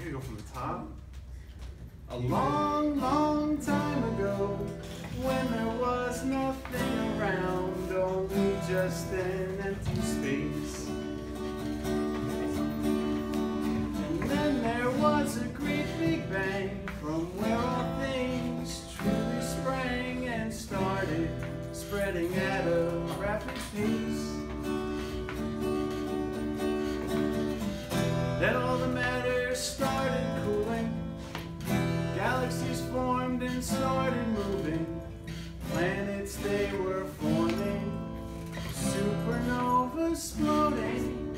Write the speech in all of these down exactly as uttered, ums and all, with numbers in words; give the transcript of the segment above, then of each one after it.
I gotta go from the top. A long, long time ago, when there was nothing around, only just an empty space. And then there was a great big bang, from where all things truly sprang and started spreading at a rapid pace. Then all the matter started cooling, galaxies formed and started moving, planets they were forming, supernovas sploding.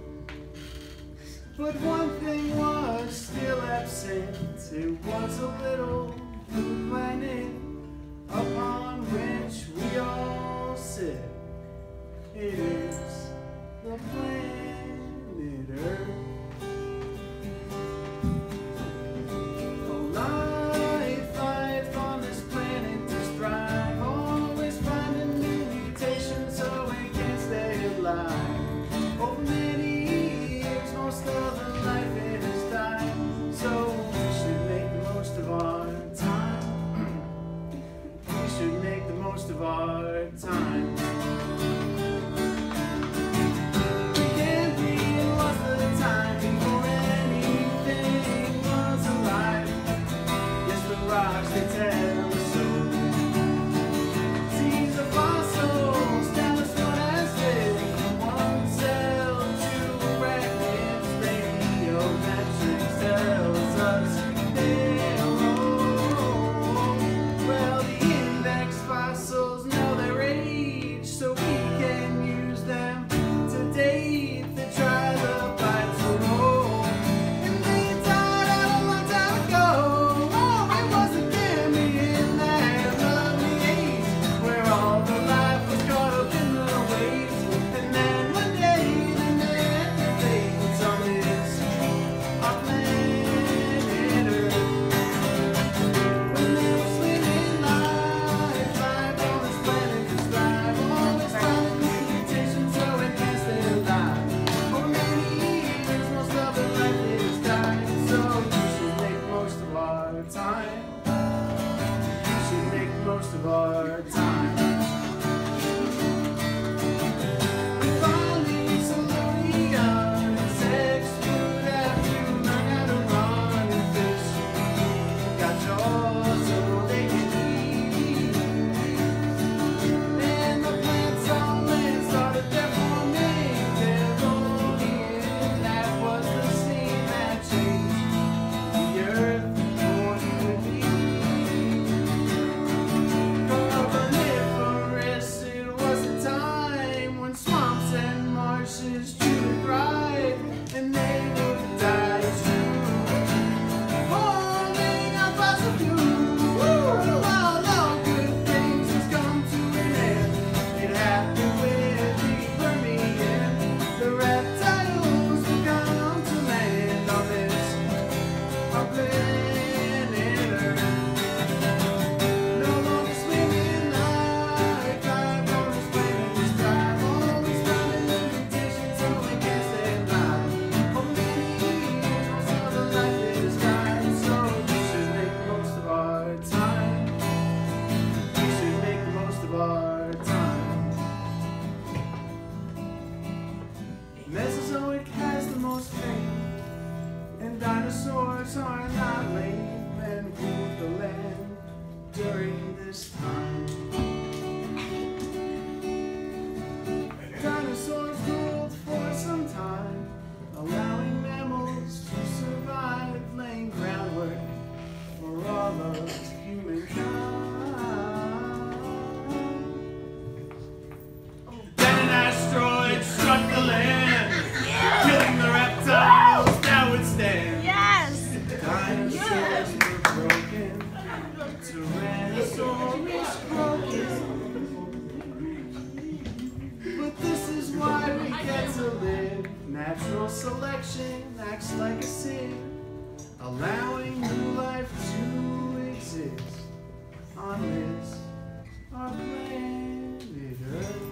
But one thing was still absent, it was a little blue planet upon which we all sit. It is the planet Earth. Most of our time. We can't be lost the time before anything was alive. Yes, the rocks they tell us so. See the fossils tell us what has been. One cell to arachnids, radiometrics tells us fossils know their age, so we can use them to date the trilobites roll. And they died a long time ago. Oh, it wasn't them in that lovely age, where all the life was caught up in the waves. And then one day the net fades on this our planet Earth. When they were swimming live time. We should make most of our time. We finally slowly on insects would have to learn how to run, and fish got jaws so they can eat. And the plants on land started their forming their own being. That was the scene that changed the earth. To thrive, and they would die too, holding a fossil fuel. While all good things has come to an end, it happened with the Permian. The reptiles would come to land on this our planet Earth. No longer swimming like life on this planet is dry. Always finding the mutations so we can't stay alive. For many years, most of the life is dying, so we should make the most of our time. We should make the most of our time. Mesozoic has the most fame, and dinosaurs are not lame and ruled the land during this time. Dinosaurs ruled for some time, allowing mammals to survive, laying groundwork for all of humankind. Then an asteroid struck the land, killing the reptiles that would stand. Yes! Dinosaurs were broken, Tyrannosaurus broken. But this is why we get to live. Natural selection acts like a sin, allowing new life to exist on this our planet Earth.